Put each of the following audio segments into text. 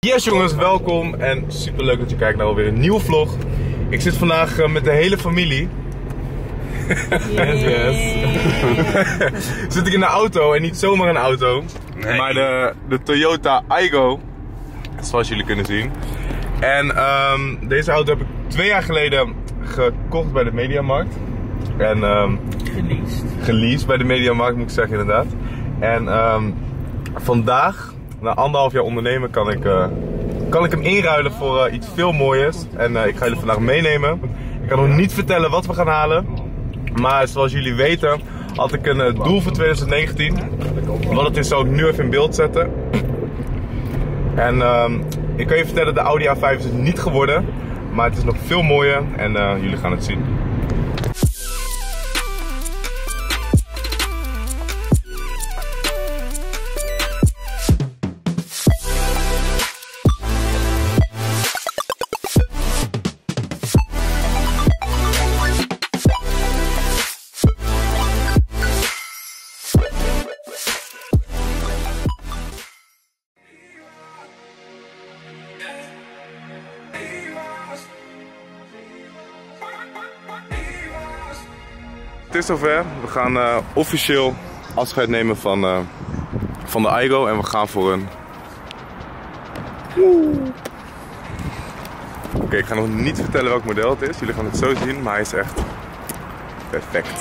Yes jongens, welkom en super leuk dat je kijkt naar alweer een nieuwe vlog. Ik zit vandaag met de hele familie. Yes. Zit ik in de auto en niet zomaar een auto, nee. Maar de Toyota Aygo, zoals jullie kunnen zien. En deze auto heb ik 2 jaar geleden gekocht bij de Mediamarkt. En geleased bij de Mediamarkt, moet ik zeggen, inderdaad. En vandaag, na 1,5 jaar ondernemen, kan ik hem inruilen voor iets veel mooiers. En ik ga jullie vandaag meenemen. Ik kan nog niet vertellen wat we gaan halen. Maar zoals jullie weten had ik een doel voor 2019. Wat het is zal ik nu even in beeld zetten. En ik kan je vertellen, de Audi A5 is het niet geworden. Maar het is nog veel mooier en jullie gaan het zien. Het is zover. We gaan officieel afscheid nemen van de Aygo en we gaan voor een... Oké, ik ga nog niet vertellen welk model het is. Jullie gaan het zo zien, maar hij is echt perfect.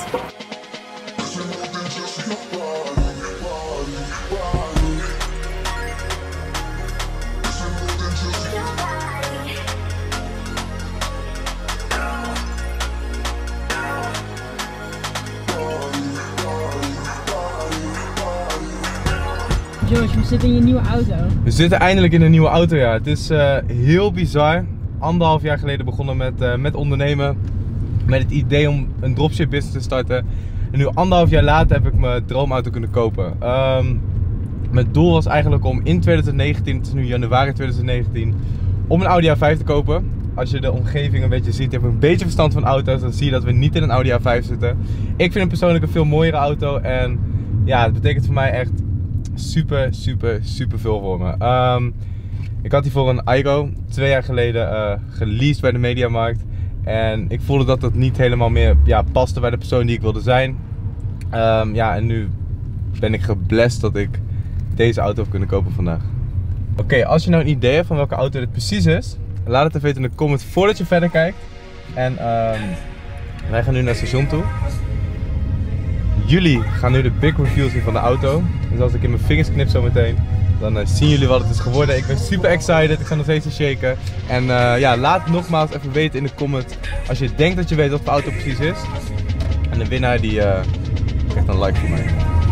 George, we zitten in je nieuwe auto. We zitten eindelijk in een nieuwe auto, ja. Het is heel bizar. 1,5 jaar geleden begonnen met ondernemen. Met het idee om een dropship business te starten. En nu 1,5 jaar later heb ik mijn droomauto kunnen kopen. Mijn doel was eigenlijk om in 2019, het is nu januari 2019, om een Audi A5 te kopen. Als je de omgeving een beetje ziet, heb ik een beetje verstand van auto's, dan zie je dat we niet in een Audi A5 zitten. Ik vind hem persoonlijk een veel mooiere auto en ja, het betekent voor mij echt super veel voor me. Ik had die voor een Aygo 2 jaar geleden geleased bij de Mediamarkt. En ik voelde dat dat niet helemaal meer paste bij de persoon die ik wilde zijn. En nu ben ik geblest dat ik deze auto heb kunnen kopen vandaag. Oké, als je nou een idee hebt van welke auto dit precies is, laat het even weten in de comments voordat je verder kijkt. En wij gaan nu naar het station toe. Jullie gaan nu de big review zien van de auto. Dus als ik in mijn vingers knip zo meteen, dan zien jullie wat het is geworden. Ik ben super excited, ik ga nog steeds shaken. En laat nogmaals even weten in de comments als je denkt dat je weet wat voor auto precies is. En de winnaar die krijgt een like voor mij.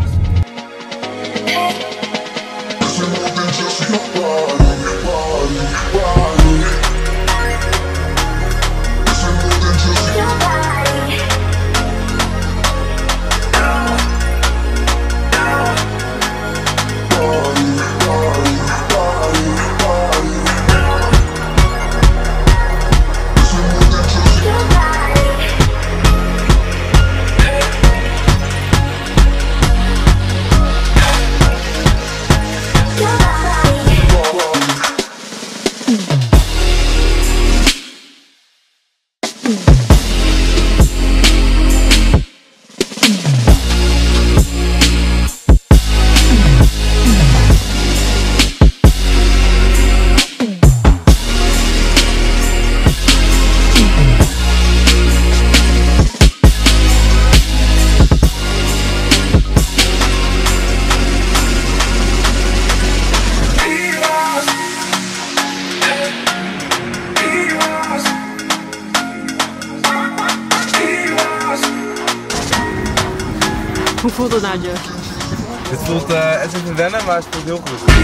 Hoe voelt het nou, Josh? Dit voelt, het is even wennen, maar het voelt heel goed.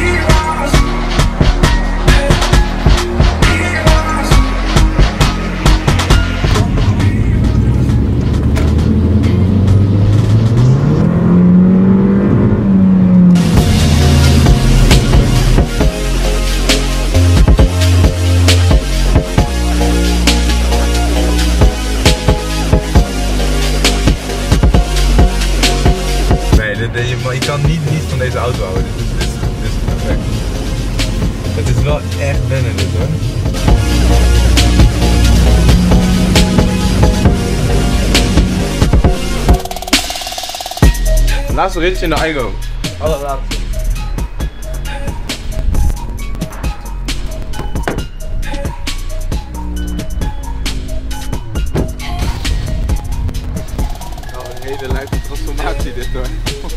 Je kan niet van deze auto houden. Dit is perfect. echt wennen dit hoor. Laatste ritje in de Aigo. Allerlaatste. Nou, een hele leuke transformatie dit hoor.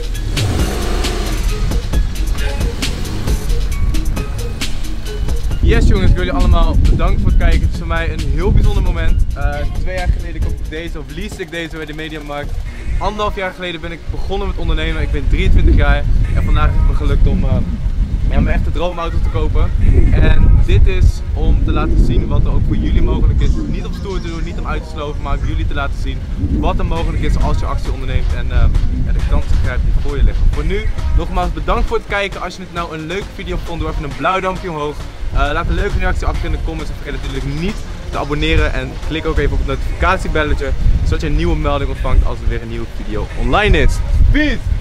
Yes jongens, ik wil jullie allemaal bedankt voor het kijken. Het is voor mij een heel bijzonder moment. 2 jaar geleden kocht ik deze, of leased ik deze bij de Mediamarkt. 1,5 jaar geleden ben ik begonnen met ondernemen. Ik ben 23 jaar en vandaag is het me gelukt om mijn echte droomauto te kopen. En dit is om te laten zien wat er ook voor jullie mogelijk is. Niet om stoer te doen, niet om uit te sloven, maar om jullie te laten zien wat er mogelijk is als je actie onderneemt en de kansen grijpt die voor je liggen. Voor nu, nogmaals bedankt voor het kijken. Als je het nou een leuke video vond, doe even een blauw duimpje omhoog. Laat een leuke reactie achter in de comments en vergeet natuurlijk niet te abonneren en klik ook even op het notificatiebelletje zodat je een nieuwe melding ontvangt als er weer een nieuwe video online is. Peace!